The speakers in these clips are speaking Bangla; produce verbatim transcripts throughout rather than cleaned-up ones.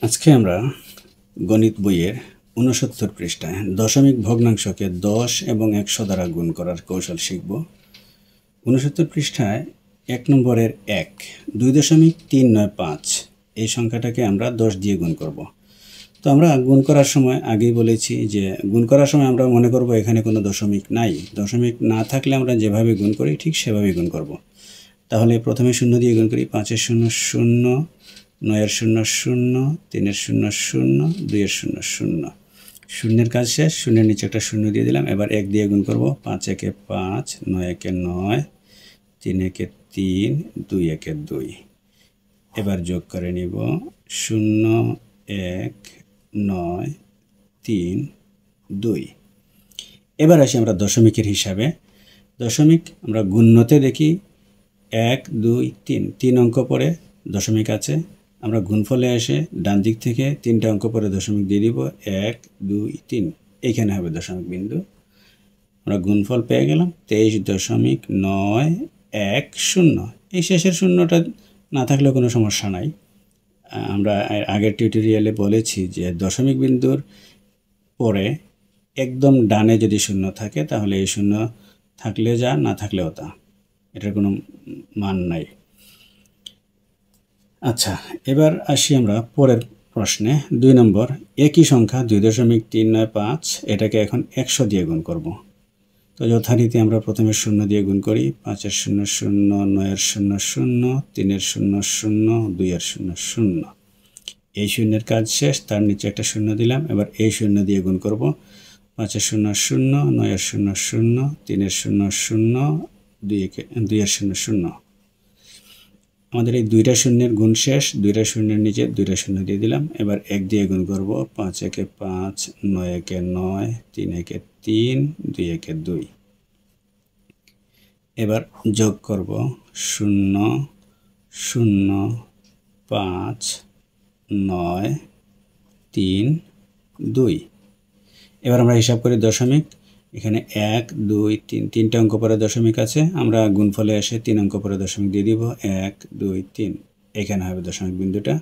আজকে আমরা গণিত বইয়ের ঊনসত্তর পৃষ্ঠায় দশমিক ভগ্নাংশকে দশ এবং একশো দ্বারা গুণ করার কৌশল শিখব। ঊনসত্তর পৃষ্ঠায় এক নম্বরের এক দুই দশমিক তিন নয় পাঁচ এই সংখ্যাটাকে আমরা দশ দিয়ে গুণ করব। তো আমরা গুণ করার সময় আগেই বলেছি যে গুণ করার সময় আমরা মনে করব এখানে কোনো দশমিক নাই। দশমিক না থাকলে আমরা যেভাবে গুণ করি ঠিক সেভাবেই গুণ করব। তাহলে প্রথমে শূন্য দিয়ে গুণ করি। পাঁচের শূন্য শূন্য, নয়ের শূন্য শূন্য, তিনের শূন্য শূন্য, দুইয়ের শূন্য শূন্য। শূন্যের কাজ শেষ, শূন্যের নিচে একটা শূন্য দিয়ে দিলাম। এবার এক দিয়ে গুণ করব। পাঁচ একে পাঁচ, নয় একে নয়, তিন একে তিন, দুই একে দুই। এবার যোগ করে নিব শূন্য এক নয় তিন দুই। এবার আসি আমরা দশমিকের হিসাবে। দশমিক আমরা গুণ্যতে দেখি এক দুই তিন, তিন অঙ্ক পরে দশমিক আছে। আমরা গুণফলে এসে ডান দিক থেকে তিনটা অঙ্ক পরে দশমিক দিয়ে দিব। এক দুই তিন, এইখানে হবে দশমিক বিন্দু। আমরা গুণফল পেয়ে গেলাম তেইশ দশমিক নয় এক শূন্য। এই শেষের শূন্যটা না থাকলেও কোনো সমস্যা নাই। আমরা আগের টিউটোরিয়ালে বলেছি যে দশমিক বিন্দুর পরে একদম ডানে যদি শূন্য থাকে তাহলে এই শূন্য থাকলে যা, না থাকলেও তা, এটার কোনো মান নাই। আচ্ছা, এবার আসি আমরা পরের প্রশ্নে। দুই নম্বর একই সংখ্যা দুই দশমিক তিন নয় পাঁচ, এটাকে এখন একশো দিয়ে গুণ করব। তো যথারীতি আমরা প্রথমে শূন্য দিয়ে গুণ করি। পাঁচের শূন্য শূন্য, নয়ের শূন্য শূন্য, তিনের শূন্য শূন্য, দুইয়ের শূন্য শূন্য। এই শূন্যের কাজ শেষ, তার নিচে একটা শূন্য দিলাম। এবার এই শূন্য দিয়ে গুণ করব। পাঁচের শূন্য শূন্য, নয়ের শূন্য শূন্য, তিনের শূন্য শূন্য, দুই একে দুইয়ের শূন্য শূন্য। আমাদের এই দুইটা শূন্যের গুণ শেষ, দুইটা শূন্যের নিচে দুইটা শূন্য দিয়ে দিলাম। এবার এক দিয়ে গুণ করব। পাঁচ একে পাঁচ, নয় একে নয়, তিন একে তিন, দুই একে দুই। এবার যোগ করব শূন্য শূন্য পাঁচ নয় তিন দুই। এবার আমরা হিসাব করি দশমিক। এখানে এক দুই তিন, তিনটা অঙ্ক পরে দশমিক আছে। আমরা গুণফলে এসে তিন অঙ্ক পরে দশমিক দিয়ে দিব। এক দুই তিন, এখানে হবে দশমিক বিন্দুটা।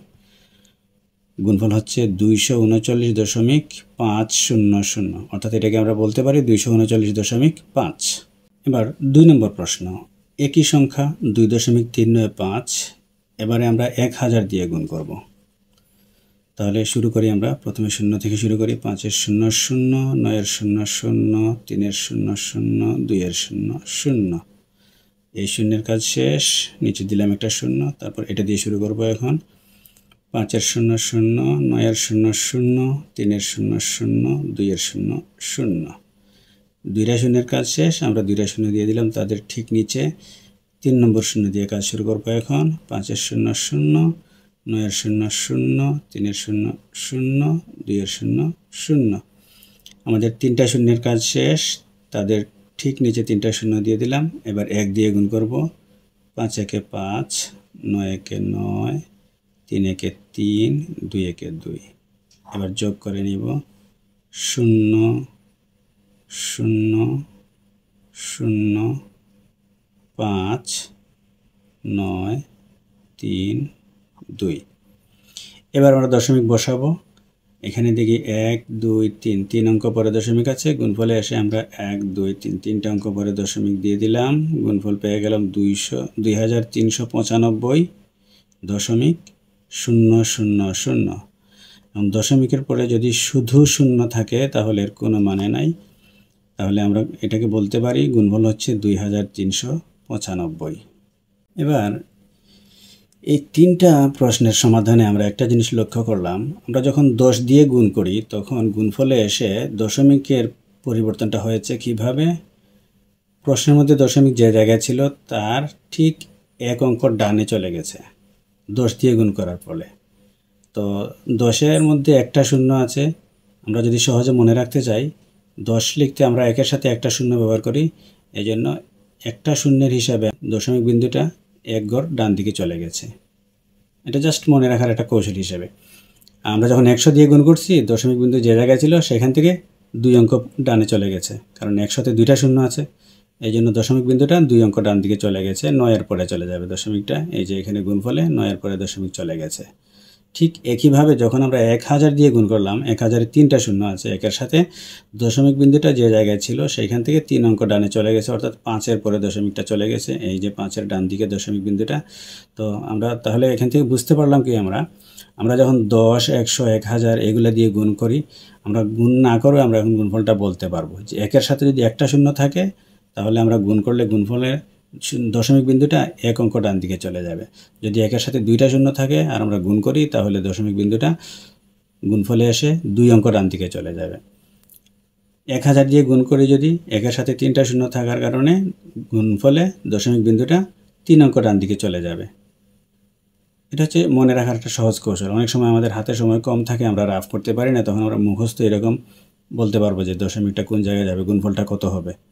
গুণফল হচ্ছে দুইশো উনচল্লিশ দশমিক পাঁচ শূন্য শূন্য, অর্থাৎ এটাকে আমরা বলতে পারি দুইশো উনচল্লিশ দশমিক পাঁচ। এবার দুই নম্বর প্রশ্ন একই সংখ্যা দুই দশমিক তিন নয় পাঁচ, এবারে আমরা এক হাজার দিয়ে গুণ করব। তাহলে শুরু করি আমরা প্রথমে শূন্য থেকে শুরু করি। পাঁচের শূন্য শূন্য, নয়ের শূন্য শূন্য, তিনের শূন্য শূন্য, দুইয়ের শূন্য শূন্য। এই শূন্যের কাজ শেষ, নিচে দিলাম একটা শূন্য। তারপর এটা দিয়ে শুরু করব এখন। পাঁচের শূন্য শূন্য, নয়ের শূন্য শূন্য, তিনের শূন্য শূন্য, দুইয়ের শূন্য শূন্য। দুইটা শূন্যের কাজ শেষ, আমরা দুইটা শূন্য দিয়ে দিলাম। তাদের ঠিক নিচে তিন নম্বর শূন্য দিয়ে কাজ শুরু করব এখন। পাঁচের শূন্য শূন্য, নয়ের শূন্য শূন্য, তিনের শূন্য শূন্য, দুইয়ের শূন্য শূন্য। আমাদের তিনটা শূন্যের কাজ শেষ, তাদের ঠিক নিচে তিনটা শূন্য দিয়ে দিলাম। এবার এক দিয়ে গুণ করব। পাঁচ একে পাঁচ, নয় একে নয়, তিন একে তিন, দুই একে দুই। এবার যোগ করে নিব শূন্য শূন্য শূন্য পাঁচ নয় তিন দুই। এবার আমরা দশমিক বসাবো। এখানে দেখি এক দুই তিন, তিন অঙ্ক পরে দশমিক আছে। গুণফলে এসে আমরা এক দুই তিন, তিনটা অঙ্ক পরে দশমিক দিয়ে দিলাম। গুণফল পেয়ে গেলাম দুইশো দুই হাজার তিনশো পঁচানব্বই দশমিক শূন্য শূন্য শূন্য। এবং দশমিকের পরে যদি শুধু শূন্য থাকে তাহলে এর কোনো মানে নাই। তাহলে আমরা এটাকে বলতে পারি গুণফল হচ্ছে দুই হাজার তিনশো পঁচানব্বই। এবার এই তিনটা প্রশ্নের সমাধানে আমরা একটা জিনিস লক্ষ্য করলাম। আমরা যখন দশ দিয়ে গুণ করি তখন গুণফলে এসে দশমিকের পরিবর্তনটা হয়েছে কিভাবে? প্রশ্নের মধ্যে দশমিক যে জায়গায় ছিল তার ঠিক এক অঙ্ক ডানে চলে গেছে দশ দিয়ে গুণ করার ফলে। তো দশের মধ্যে একটা শূন্য আছে। আমরা যদি সহজে মনে রাখতে চাই, দশ লিখতে আমরা একের সাথে একটা শূন্য ব্যবহার করি। এই জন্য একটা শূন্যের হিসাবে দশমিক বিন্দুটা এক ঘর ডান দিকে চলে গেছে। এটা জাস্ট মনে রাখার একটা কৌশল হিসেবে। আমরা যখন একশো দিয়ে গুণ করছি, দশমিক বিন্দু যে জায়গায় ছিল সেখান থেকে দুই অঙ্ক ডানে চলে গেছে, কারণ একশোতে দুইটা শূন্য আছে। এই জন্য দশমিক বিন্দুটা দুই অঙ্ক ডান দিকে চলে গেছে। নয়ের পরে চলে যাবে দশমিকটা। এই যে এখানে গুণফলে নয়ের পরে দশমিক চলে গেছে। ঠিক একইভাবে যখন আমরা এক হাজার দিয়ে গুণ করলাম, এক হাজারে তিনটা শূন্য আছে, একের সাথে দশমিক বিন্দুটা যে জায়গায় ছিল সেইখান থেকে তিন অঙ্ক ডানে চলে গেছে, অর্থাৎ পাঁচের পরে দশমিকটা চলে গেছে, এই যে পাঁচের ডান দিকে দশমিক বিন্দুটা। তো আমরা তাহলে এখান থেকে বুঝতে পারলাম কি, আমরা আমরা যখন দশ, একশো, এক হাজার এগুলো দিয়ে গুণ করি, আমরা গুণ না করে আমরা এখন গুণফলটা বলতে পারবো যে একের সাথে যদি একটা শূন্য থাকে তাহলে আমরা গুণ করলে গুণফলের দশমিক বিন্দুটা এক অঙ্ক ডান দিকে চলে যাবে। যদি একের সাথে দুইটা শূন্য থাকে আর আমরা গুণ করি তাহলে দশমিক বিন্দুটা গুণফলে এসে দুই অঙ্ক ডান দিকে চলে যাবে। এক হাজার দিয়ে গুণ করি যদি একের সাথে তিনটা শূন্য থাকার কারণে গুণফলে দশমিক বিন্দুটা তিন অঙ্ক ডান দিকে চলে যাবে। এটা হচ্ছে মনে রাখার একটা সহজ কৌশল। অনেক সময় আমাদের হাতে সময় কম থাকে, আমরা রাফ করতে পারি না, তখন আমরা মুখস্থ এরকম বলতে পারবো যে দশমিকটা কোন জায়গায় যাবে, গুণফলটা কত হবে।